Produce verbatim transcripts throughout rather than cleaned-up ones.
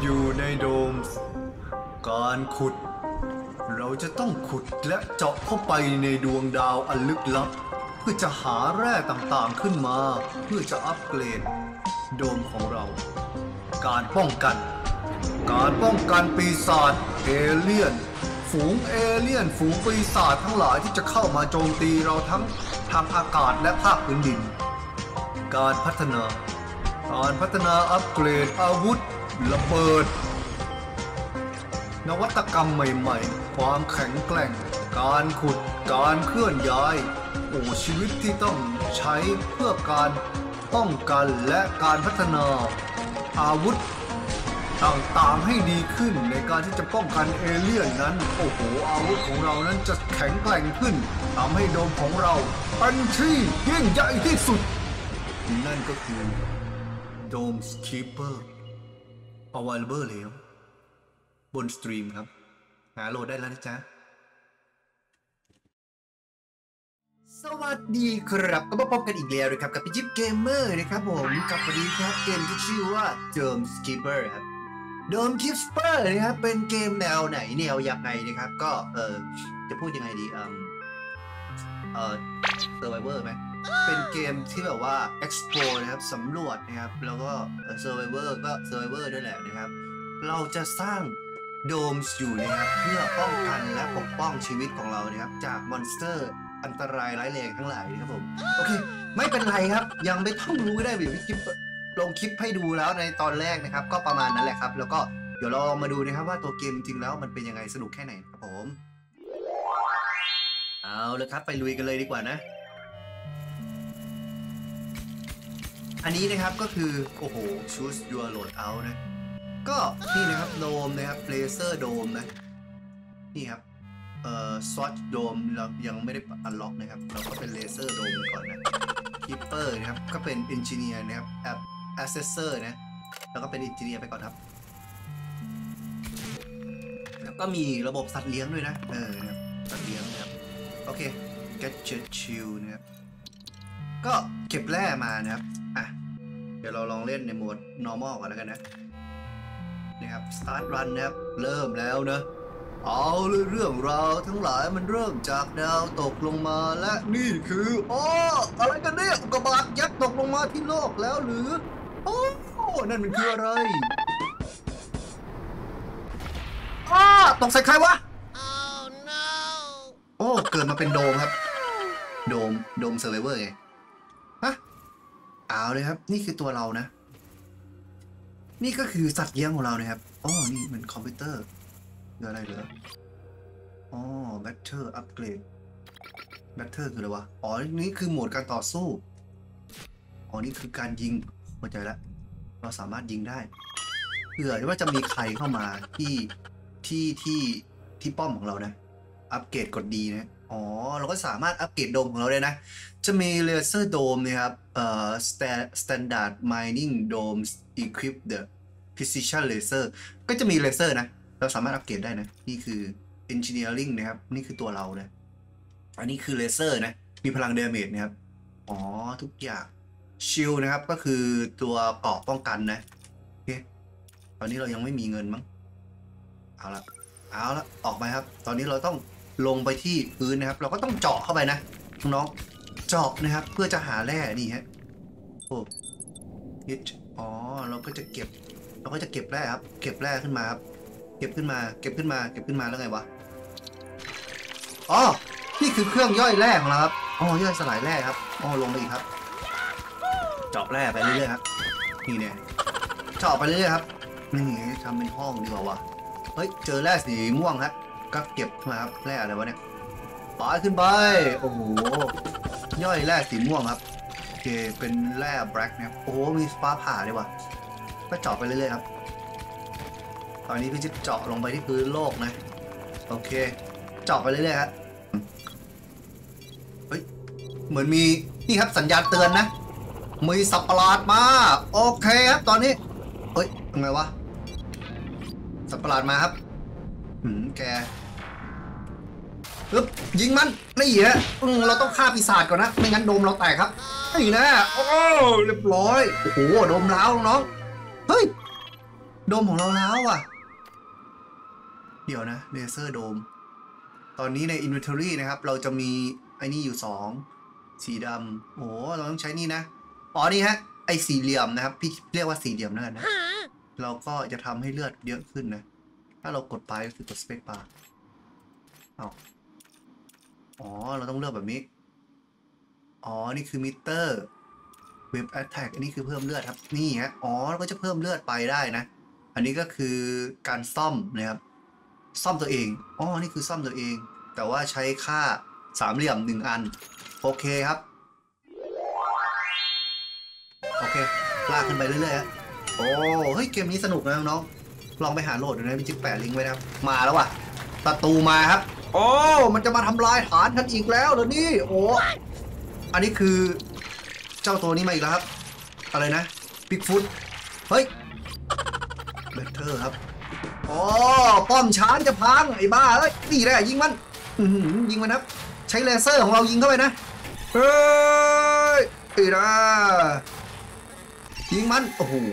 อยู่ในโดมการขุดเราจะต้องขุดและเจาะเข้าไปในดวงดาวอันลึกลับเพื่อจะหาแร่ต่างๆขึ้นมาเพื่อจะอัปเกรดโดมของเราการป้องกันการป้องกันปีศาจเอเลี่ยนฝูงเอเลี่ยนฝูงปีศาจทั้งหลายที่จะเข้ามาโจมตีเราทั้งทางอากาศและภาคพื้นดินการพัฒนาการพัฒนาอัปเกรดอาวุธระเบิดนวัตกรรมใหม่ๆความแข็งแกร่งการขุดการเคลื่อนย้ายโอ้ชีวิตที่ต้องใช้เพื่อการป้องกันและการพัฒนาอาวุธต่างๆให้ดีขึ้นในการที่จะป้องกันเอเลี่ยนนั้นโอ้โหอาวุธของเรานั้นจะแข็งแกร่งขึ้นทำให้โดมของเราเป็นที่ยิ่งใหญ่ที่สุดนั่นก็คือโดมสคีเปอร์ available แล้วบนสตรีมครับหาโหลดได้แล้วนะจ๊ะสวัสดีครับก็มาพบกันอีกแล้วนะครับกับพี่จิ๊บเกมเมอร์นะครับผมกับวันนี้ครับเกมที่ชื่อว่า Dome Skipper ครับ Dome Skipper นะครับเป็นเกมแนวไหนแนวยังไงนะครับก็เออจะพูดยังไงดีเออเออ Survivor ไหมเป็นเกมที่แบบว่า explore นะครับสำรวจนะครับแล้วก็ Survivor ก็ Survivor ด้วยแหละนะครับเราจะสร้างโดมอยู่นะครับเพื่อป้องกันและปกป้องชีวิตของเรานะครับจากมอนสเตอร์อันตรายร้ายแรงทั้งหลายนะครับผมโอเคไม่เป็นไรครับยังไม่ต้องรู้ก็ได้เดี๋ยวพี่คลิปลงคลิปให้ดูแล้วในตอนแรกนะครับก็ประมาณนั้นแหละครับแล้วก็เดี๋ยวเราลองมาดูนะครับว่าตัวเกมจริงๆแล้วมันเป็นยังไงสนุกแค่ไหนครับผมเอาเลยครับไปลุยกันเลยดีกว่านะอันนี้นะครับก็คือโอ้โห choose your loadout นะก็นี่นะครับโดมนะครับเลเซอร์โดมนะนี่ครับเอ่อซอสโดมเรายังไม่ได้อันล็อกนะครับเราก็เป็นเลเซอร์โดมไปก่อนนะคีปเปอร์นะครับก็เป็นเอนจิเนียร์นะครับแอปแอสเซสเซอร์นะแล้วก็เป็นเอนจิเนียร์ไปก่อนครับแล้วก็มีระบบสัตว์เลี้ยงด้วยนะเออนะครับสัตว์เลี้ยงนะครับโอเค Gadget Chill นะครับก็เก็บแร่มานะครับอ่ะเดี๋ยวเราลองเล่นในโหมด normal ก่อนแล้วกันนะนะครับ start run นะครับเริ่มแล้วนะเอาเลยเรื่องราวทั้งหลายมันเริ่มจากดาวตกลงมาและนี่คืออ๋ออะไรกันเนี่ยอุกกาบาตยักษ์ตกลงมาที่โลกแล้วหรือโอ้นั่นมันคืออะไรอ้าตกใส่ใครวะ oh no โอ้เกิดมาเป็นโดมครับโดมโดมเซอร์ไวเวอร์ไงฮะเอาเลยครับนี่คือตัวเรานะนี่ก็คือสัตว์เลี้ยงของเรานะครับอ๋อนี่มันคอมพิวเตอร์เหลืออะไรเหลืออ๋อแบตเตอร์อัปเกรดแบตเตอร์คืออะไรวะอ๋อนี่คือโหมดการต่อสู้อ๋อนี่คือการยิงเข้าใจแล้วเราสามารถยิงได้เผื่อว่าจะมีใครเข้ามาที่ที่ที่ที่ป้อมของเรานะอัปเกรดกดดีนะอ๋อเราก็สามารถอัปเกรดโดมของเราได้นะจะมีเลเซอร์โดมนะครับเอ่อ standard mining domes equip the precision laser ก็จะมีเลเซอร์นะเราสามารถอัปเกรดได้นะนี่คือ engineering นะครับนี่คือตัวเรานะอันนี้คือเลเซอร์นะมีพลังเดเมจนะครับอ๋อทุกอย่างชิลนะครับก็คือตัวเกราะป้องกันนะโอเคตอนนี้เรายังไม่มีเงินมั้งเอาละเอาละออกไปครับตอนนี้เราต้องลงไปที่พื้นนะครับเราก็ต้องเจาะเข้าไปนะน้องเจาะนะครับเพื่อจะหาแร่นี่ฮะโอ้ยอ๋อเราก็จะเก็บเราก็จะเก็บแร่ครับเก็บแร่ขึ้นมาครับเก็บขึ้นมาเก็บขึ้นมาเก็บขึ้นมาแล้วไงวะอ๋อนี่คือเครื่องย่อยแร่ของเราครับอ๋อย่อยสลายแร่ครับอ๋อลงไปอีกครับเจาะแร่ไปเรื่อยๆครับนี่เนี่ยเจาะไปเรื่อยๆครับนี่ทำเป็นห้องดีกว่าวะเฮ้ยเจอแร่สีม่วงครับก็เก็บมาครับแร่อะไรวะเนี่ยปาขึ้นไปโอ้โหย่อยแร่สีม่วงครับโอเคเป็นแร่แบล็กนะครับโอ้โหมีฟ้าผ่าด้วยวะก็เจาะไปเรื่อยๆครับตอนนี้พี่จะเจาะลงไปที่พื้นโลกนะโอเคเจาะไปเรื่อยๆครับเฮ้ยเหมือนมีนี่ครับสัญญาณเตือนนะมีสัตว์ประหลาดมาโอเคครับตอนนี้เฮ้ยทำไงวะสัตว์ประหลาดมาครับหืมแกปึ๊บยิงมันนี่ฮะเราต้องฆ่าปีศาจก่อนนะไม่งั้นโดมเราแตกครับนี่นะโอ้เรียบร้อยโอ้โหโดมล้าวน้องเฮ้ยโดมของเราแล้วอ่ะเดี๋ยวนะเลเซอร์โดมตอนนี้ใน Inventory นะครับเราจะมีไอ้นี่อยู่สองสีดำโอ้เราต้องใช้นี่นะอ๋อนี่ฮะไอ้สี่เหลี่ยมนะครับพี่เรียกว่าสี่เหลี่ยมนั่นนะเราก็จะทำให้เลือดเยอะขึ้นนะถ้าเรากดไปก็คือกดสเปคบาร์เอาอ๋อเราต้องเลือกแบบนี้อ๋อนี่คือมิเตอร์เว็บแอทแทกอันนี้คือเพิ่มเลือดครับนี่ฮะอ๋อเราก็จะเพิ่มเลือดไปได้นะอันนี้ก็คือการซ่อมนะครับซ่อมตัวเองอ๋อนี่คือซ่อมตัวเองแต่ว่าใช้ค่าสามเหลี่ยมหนึ่งอันโอเคครับโอเคลากขึ้นไปเรื่อยๆฮะโอ้เฮ้ยเกมนี้สนุกนะน้องลองไปหาโหลดดูนะพี่จิ๊กแปะลิงก์ไว้นะครับมาแล้วว่ะศัตรูมาครับโอ้มันจะมาทำลายฐานกันอีกแล้วเหรอนี่โอ้อันนี้คือเจ้าตัวนี้มาอีกแล้วครับอะไรนะบิ๊กฟุตเฮ้ยเบเทอร์ครับอ๋อป้อมช้างจะพังไอ้บ้าเอ้ยนี่แหละยิงมันยิงมันครับใช้เลเซอร์ของเรายิงเข้าไปนะเฮ้ยอีนะยิงมันโอ้โห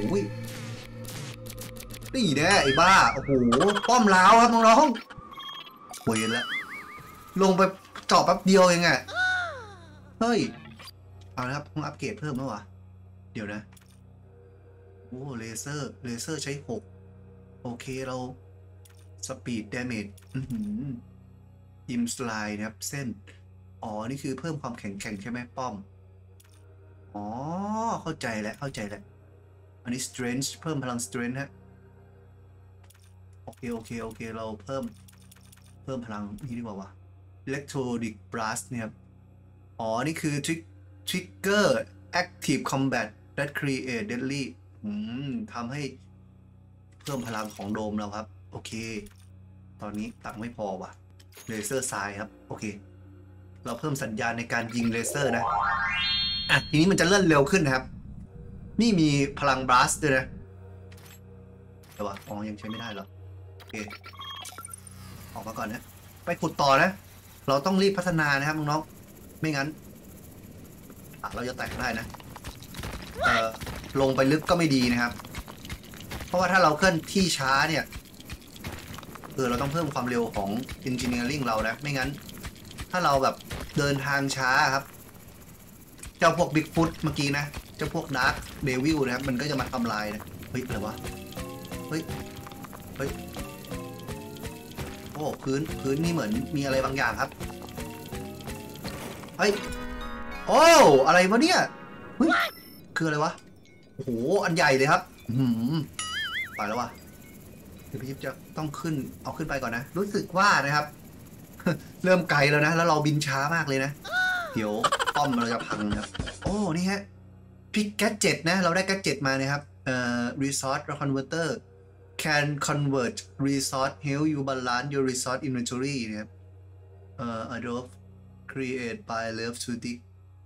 นี่แน่ไอ้บ้าโอ้โหป้อมล้าวครับน้องๆโวยแล้วลงไปเจาะแป๊บเดียวเองอะเฮ้ยเอาละครับต้องอัปเกรดเพิ่มแล้ววะเดี๋ยวนะโอ้เลเซอร์เลเซอร์ใช้หกโอเคเราสปีดดาเมจอิมสไลด์นะครับเส้นอ๋อนี่คือเพิ่มความแข็งแกร่งใช่ไหมป้อมอ๋อเข้าใจแล้วเข้าใจแล้วอันนี้ strength เพิ่มพลัง strength ฮะโอเคโอเคโอเคเราเพิ่มเพิ่มพลังนี่ดีกว่าวะ electronic blast เนี่ยครับอ๋อนี่คือ trick trigger active combat that create deadly อืมทำให้เพิ่มพลังของโดมเราครับโอเคตอนนี้ตังไม่พอว่ะเลเซอร์ทรายครับโอเคเราเพิ่มสัญญาณในการยิงเลเซอร์นะอ่ะทีนี้มันจะเลื่อนเร็วขึ้นนะครับนี่มีพลังบลัสด้วยนะแต่ว่าอ๋อยังใช้ไม่ได้หรอโอเคออกมาก่อนนะไปขุดต่อนะเราต้องรีบพัฒนานะครับน้องๆไม่งั้นอ่ะเราจะแตกได้นะเอ่อลงไปลึกก็ไม่ดีนะครับเพราะว่าถ้าเราเคลื่อนที่ช้าเนี่ยคือเราต้องเพิ่มความเร็วของ Engineering เรานะไม่งั้นถ้าเราแบบเดินทางช้าครับเจ้าพวก Big Foot เมื่อกี้นะเจ้าพวก Dark Devil นะครับมันก็จะมาทำลายนะเฮ้ยอะไรวะเฮ้ยเฮ้ยโอ้พื้นพื้นนี่เหมือนมีอะไรบางอย่างครับเฮ้ยโอ้อะไรวะเนี่ยเฮ้ยคืออะไรวะโอ้โหอันใหญ่เลยครับหืมไปแล้ววะเดี๋ยวพี่จิ๊บจะต้องขึ้นเอาขึ้นไปก่อนนะรู้สึกว่านะครับ เริ่มไกลแล้วนะแล้วเราบินช้ามากเลยนะเดี๋ยวป้อมเราจะพังครับโอ้นี่ฮะพิกแกจเจ็ตนะเราได้แกจเจ็ตมานะครับเอ่อ resource converter can convert resource help you balance your resource inventory นะครับเอ่อ adobe create by left to dig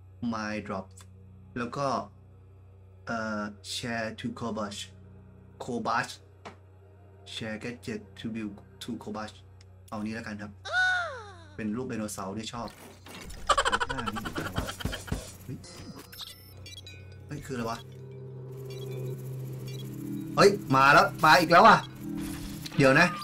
my drop แล้วก็เอ่อ share to cobash cobash share gadget to build to cobash เอานี้แล้วกันครับเป็นรูปไดโนเสาร์ที่ชอบหน้านี่คืออะไรวะเฮ้ยเฮ้ยคืออะไรวะเฮ้ยมาแล้วมาอีกแล้วอ่ะเดี๋ยวนะ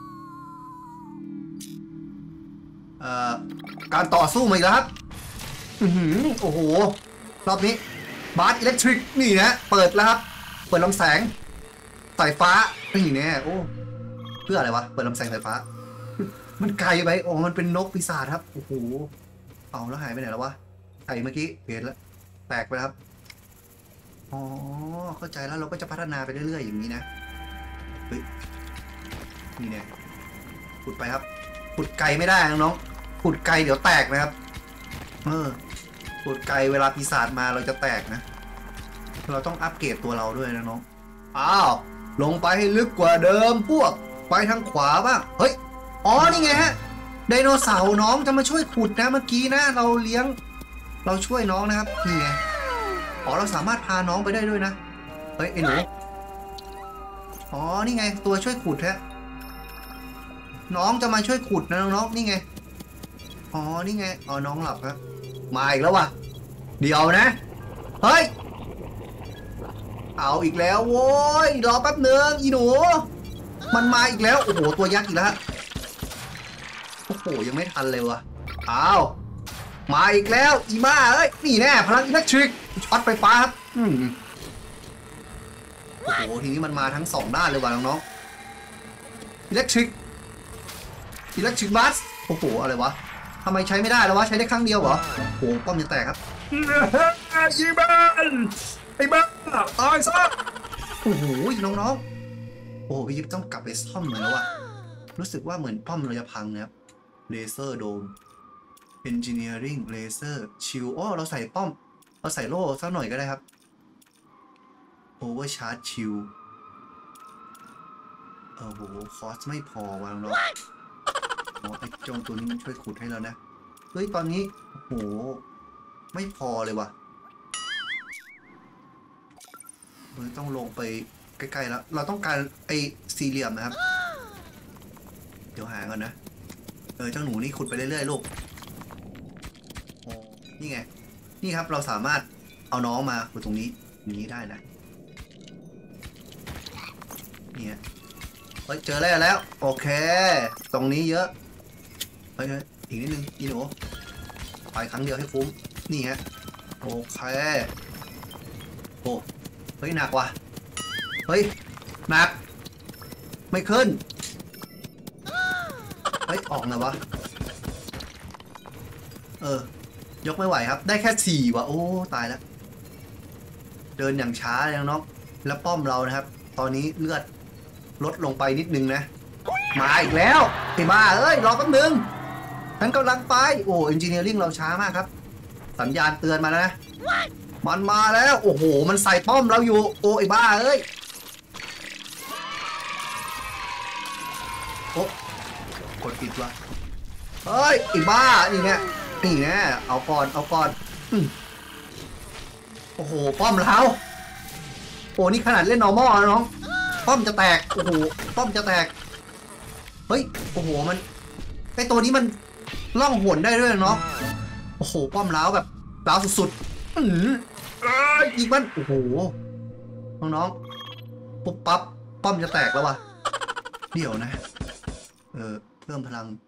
เอ่อการต่อสู้มาอีกแล้วครับอือหือโอ้โหรอบนี้บาร์อิเล็กทริกนี่นะเปิดแล้วครับเปิดลำแสงสายฟ้านี่แน่โอ้เพื่ออะไรวะเปิดลำแสงสายฟ้ามันไกลไปโอ้มันเป็นนกปีศาจครับโอ้โหเอาแล้วหายไปไหนแล้ววะไก่เมื่อกี้เห็นแล้วแตกไปครับอ๋อเข้าใจแล้วเราก็จะพัฒนาไปเรื่อยๆอย่างนี้นะเฮ้ยนี่เนี่ยขุดไปครับขุดไกลไม่ได้น้องๆขุดไกลเดี๋ยวแตกนะครับเออขุดไกลเวลาปีศาจมาเราจะแตกนะเราต้องอัปเกรดตัวเราด้วยนะน้องอ้าวลงไปให้ลึกกว่าเดิมพวกไปทางขวาบ้างเฮ้ยอ๋อนี่ไงฮะไดโนเสาร์น้องจะมาช่วยขุดนะเมื่อกี้นะเราเลี้ยงเราช่วยน้องนะครับนี่ไงอ๋อเราสามารถพาน้องไปได้ด้วยนะเฮ้ยไอ้หนูอ๋อนี่ไงตัวช่วยขุดฮะน้องจะมาช่วยขุดนะน้องๆนี่ไงอ๋อนี่ไงอ๋อน้องหลับครับมาอีกแล้วว่ะเดี๋ยวนะเฮ้ยเอาอีกแล้วโว้ยรอแป๊บหนึ่งอีหนูมันมาอีกแล้วโอ้โหตัวยักษ์อีกแล้วโอ้โหยังไม่ทันเลยวะอ้าวมาอีกแล้วอีบ้าเอ้ยนี่แน่พลังอิเล็กทริกช็อตไฟฟ้าครับอืมโอ้โหทีนี้มันมาทั้งสองด้านเลยว่ะน้องๆอิเล็กทริกอิเล็กทริกบัสโอ้โหอะไรวะทำไมใช้ไม่ได้แล้ววะใช้ได้ครั้งเดียวเหรอโอ้โหป้อมจะแตกครับยิงมันไอ้บ้าตายซะโอ้โหน้องๆโอ้พี่ยิปต้องกลับไปซ่อมเหมือนแล้ววะรู้สึกว่าเหมือนป้อมเราจะพังนะครับเลเซอร์โดม Engineering Laser Shield อ๋อเราใส่ป้อมเราใส่โล่สักหน่อยก็ได้ครับ Overcharge Shield เออโหคอสไม่พอวะน้องๆอ๋อไอ้จงตัวนี้มันช่วยขุดให้แล้วนะเฮ้ยตอนนี้โหไม่พอเลยวะเราต้องลงไปใกล้ๆแล้วเราต้องการไอ้สี่เหลี่ยมนะครับเดี๋ยวหาก่อนนะเออเจ้าหนูนี่ขุดไปเรื่อยๆลูกโอ้นี่ไงนี่ครับเราสามารถเอาน้องมาขุดตรงนี้อย่างนี้ได้นะเนี่ยเฮ้ยเจอแล้วแล้วโอเคตรงนี้เยอะเฮ้ยอีกนิดนึงอีหนูไปครั้งเดียวให้คุ้มนี่ฮะโอเคโอ้เฮ้ยหนักว่ะเฮ้ยหนักไม่ขึ้นเฮ้ยออกไงวะเออยกไม่ไหวครับได้แค่สี่ว่ะโอ้ตายแล้วเดินอย่างช้าเลยน้องแล้วป้อมเรานะครับตอนนี้เลือดลดลงไปนิดนึงนะมาอีกแล้วไอ้บ้าเอ้ยรอแป๊บนึงฉันกำลังไปโอ้เอนจิเนียริ่งเราช้ามากครับสัญญาณเตือนมาแล้วนะมันมาแล้วโอ้โหมันใส่ป้อมเราอยู่โอ้ไอ้บ้าเอ้ยโอ้กดปิดวะเฮ้ยไอ้บ้านี่เนี่ยนี่แน่เอาก่อนเอาก่อนโอ้โหป้อมเราโอ้นี่ขนาดเล่น normal นะน้องป้อมจะแตกโอ้โหป้อมจะแตกเฮ้ยโอ้โหมันไอตัวนี้มันล่องหนได้ด้วยเนาะโอ้โหป้อมล้าวแบบล้าวสุดๆอืออีกมันโอ้โหน้องๆปุ๊บปั๊บป้อมจะแตกแล้ววะเดี๋ยวนะเออเพิ่มพลัง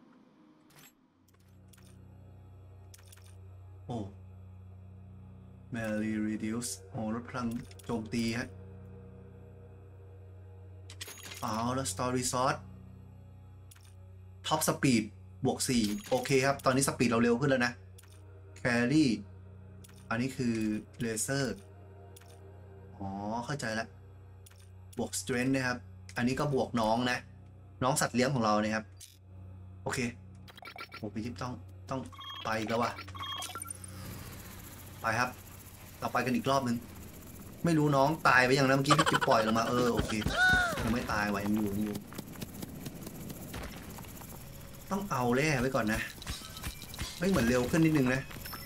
โอ้ Melee Reduce โอ้ลดพลังโจมตีฮะเอาแล้ว Story Source ท็อปสปีดบวกสี่โอเคครับตอนนี้สปีดเราเร็วขึ้นแล้วนะแครี่อันนี้คือเลเซอร์อ๋อเข้าใจแล้วบวก Strength นะครับอันนี้ก็บวกน้องนะน้องสัตว์เลี้ยงของเราเนี่ยครับโอเคโอ้พี่จิ๊บต้องต้องไปแล้วว่ะไปครับเราไปกันอีกรอบนึงไม่รู้น้องตายไปยังนะเมื่อกี้พี่จิ๊บปล่อยลงมาเออโอเคยังไม่ตายไหวยังอยู่ยังอยู่ต้องเอาแร่ไว้ก่อนนะไม่เหมือนเร็วขึ้นนิดนึงนะ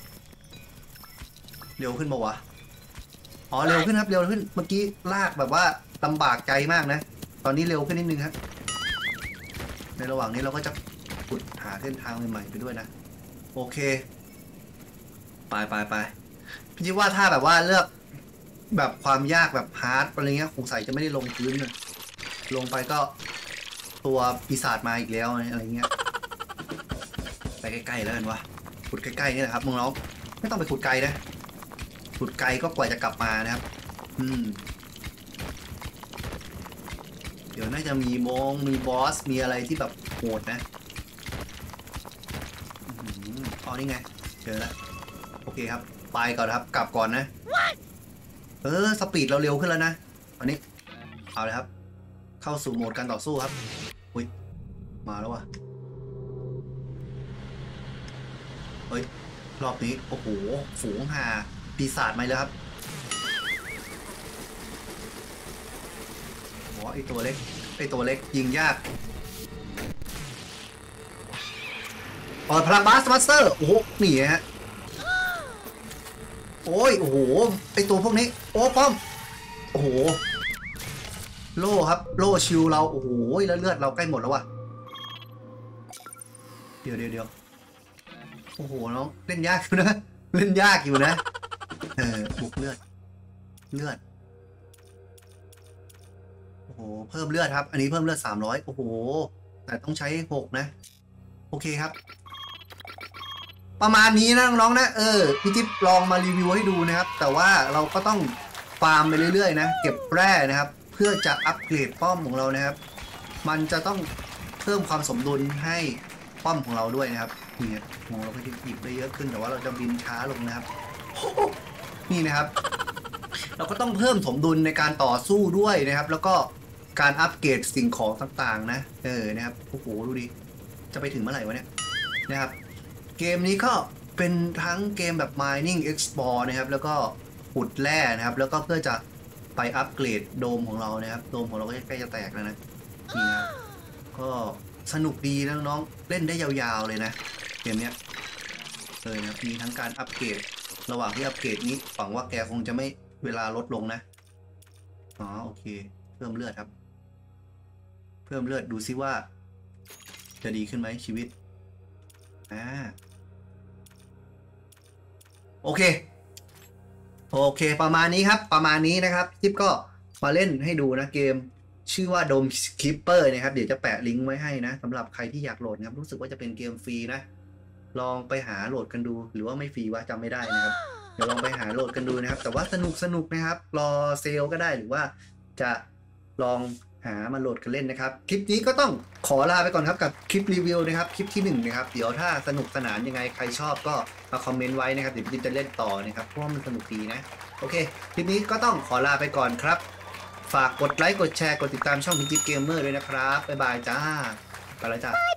เร็วขึ้นปะวะอ๋อเร็วขึ้นครับเร็วขึ้นเมื่อกี้ลากแบบว่าลำบากใจมากนะตอนนี้เร็วขึ้นนิดนึงครับในระหว่างนี้เราก็จะขุดหาเส้นทางใหม่ๆไปด้วยนะโอเคไปไปไปพี่จิ๊บว่าถ้าแบบว่าเลือกแบบความยากแบบฮาร์ดอะไรเงี้ยคงใส่จะไม่ได้ลงพื้นเลยลงไปก็ตัวปีศาจมาอีกแล้วอะไรเงี้ยไปใกล้ๆแล้วกันวะขุดใกล้ๆนี่แหละครับน้องๆไม่ต้องไปขุดไกลนะขุดไกลก็กว่าจะกลับมานะครับอืมเดี๋ยวน่าจะมีมงมีบอสมีอะไรที่แบบโหดนะอ๋อนี่ไงเจอแล้วโอเคครับไปก่อนครับกลับก่อนนะเออสปีดเราเร็วขึ้นแล้วนะตอนนี้เอาเลยครับเข้าสู่โหมดการต่อสู้ครับอุ้ยมาแล้วว่ะเฮ้ยรอบนี้โอ้โหฝูงหาปีศาจมาแล้วครับโอ้ไอตัวเล็กไอตัวเล็กยิงยากเปิดพลังบาสมาสเตอร์โอ้โหนี่ฮะโอ้ยโอ้โหไอตัวพวกนี้โอ้ป้อมโอ้โหโล่ครับโล่ชิวเราโอ้โหแล้วเลือดเราใกล้หมดแล้วว่ะเดี๋ยวเดี๋ยวเดี๋ยวโอ้โหน้องเล่นยากอยู่นะเล่นยากอยู่นะเออบุกเลือดเลือดเพิ่มเลือดครับอันนี้เพิ่มเลือดสามร้อยโอ้โหแต่ต้องใช้หกนะโอเคครับประมาณนี้นะน้องๆนะเออพี่จิ๊บลองมารีวิวให้ดูนะครับแต่ว่าเราก็ต้องฟาร์มไปเรื่อยๆนะเก็บแร่นะครับเพื่อจะอัปเกรดป้อมของเรานะครับมันจะต้องเพิ่มความสมดุลให้ป้อมของเราด้วยนะครับนี่ฮะของเราก็จะหยิบได้เยอะขึ้นแต่ว่าเราจะบินช้าลงนะครับนี่นะครับเราก็ต้องเพิ่มสมดุลในการต่อสู้ด้วยนะครับแล้วก็การอัปเกรดสิ่งของต่างๆนะเออนะครับโอ้โหดูดิจะไปถึงเมื่อไหร่วะเนี่ยนะครับเกมนี้ก็เป็นทั้งเกมแบบ mining explore นะครับแล้วก็ขุดแร่นะครับแล้วก็เพื่อจะไปอัปเกรดโดมของเรานะครับโดมของเราก็ใกล้จะแตกแล้วนะนี่นะก็สนุกดีนะน้องๆเล่นได้ยาวๆเลยนะเกมเนี้ยเลยนะมีทั้งการอัปเกรดระหว่างที่อัปเกรดนี้หวังว่าแกคงจะไม่เวลาลดลงนะอ๋อโอเคเพิ่มเลือดครับเพิ่มเลือดดูซิว่าจะดีขึ้นไหมชีวิตอ่าโอเคโอเคประมาณนี้ครับประมาณนี้นะครับจิ๊บก็มาเล่นให้ดูนะเกมชื่อว่า Dome Keeper นะครับเดี๋ยวจะแปะลิงก์ไว้ให้นะสำหรับใครที่อยากโหลดนะครับรู้สึกว่าจะเป็นเกมฟรีนะลองไปหาโหลดกันดูหรือว่าไม่ฟรีวะจำไม่ได้นะครับเดี๋ยวลองไปหาโหลดกันดูนะครับแต่ว่าสนุกสนุกนะครับรอเซลก็ได้หรือว่าจะลองหามาโหลดกันเล่นนะครับคลิปนี้ก็ต้องขอลาไปก่อนครับกับคลิปรีวิวนะครับคลิปที่หนึ่งนะครับเดี๋ยวถ้าสนุกสนานยังไงใครชอบก็มาคอมเมนต์ไว้นะครับเดี๋ยวพี่จะเล่นต่อนะครับเพราะว่ามันสนุกดีนะโอเคคลิปนี้ก็ต้องขอลาไปก่อนครับฝากกดไลค์กดแชร์กดติดตามช่องพิจิตเกมเมอร์ด้วยนะครับบ๊ายบายจ้าไปแล้วจ้า